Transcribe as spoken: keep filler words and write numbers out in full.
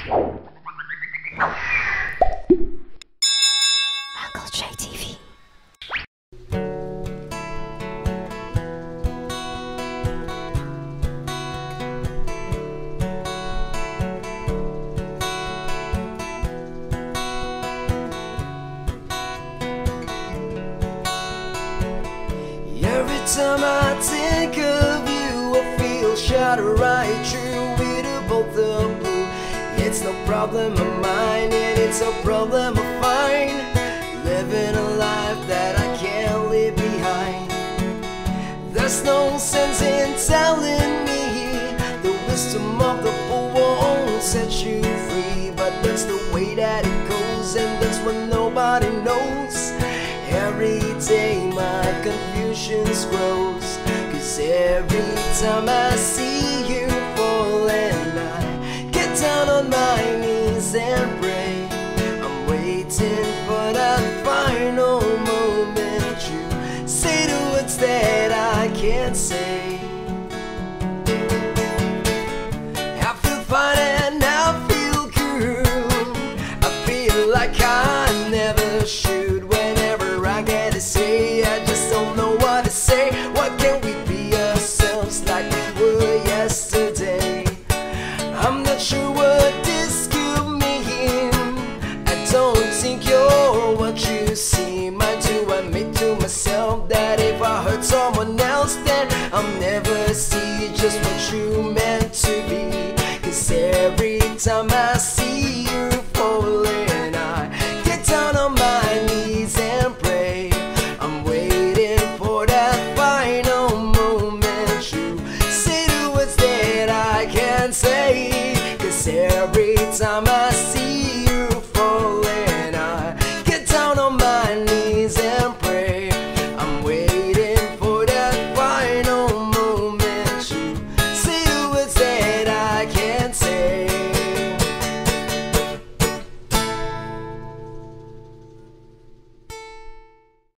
Uncle J T V. Every time I think of you, I feel shot right through with a bolt of blue. It's no problem of mine, and it's a problem of mine, living a life that I can't leave behind. There's no sense in telling me the wisdom of the fool won't set you free, but that's the way that it goes, and that's what nobody knows. Every day my confusion grows, 'cause every time I see you falling, I get down on my knees and pray. I'm waiting for that final moment you say the words that I can't say. I feel fine and I feel good, I feel like I never should. Whenever I get to say, I just don't know what to say. Why can't we be ourselves like we were yesterday? I'm not sure what this could mean. I don't think you're what you seem. I do admit to myself that if I hurt someone else, then I'll never see just what you meant to be. 'Cause every time I see you falling, I get down on my knees and pray. I'm waiting for that final moment you say the words that I can't say. 'Cause every time I see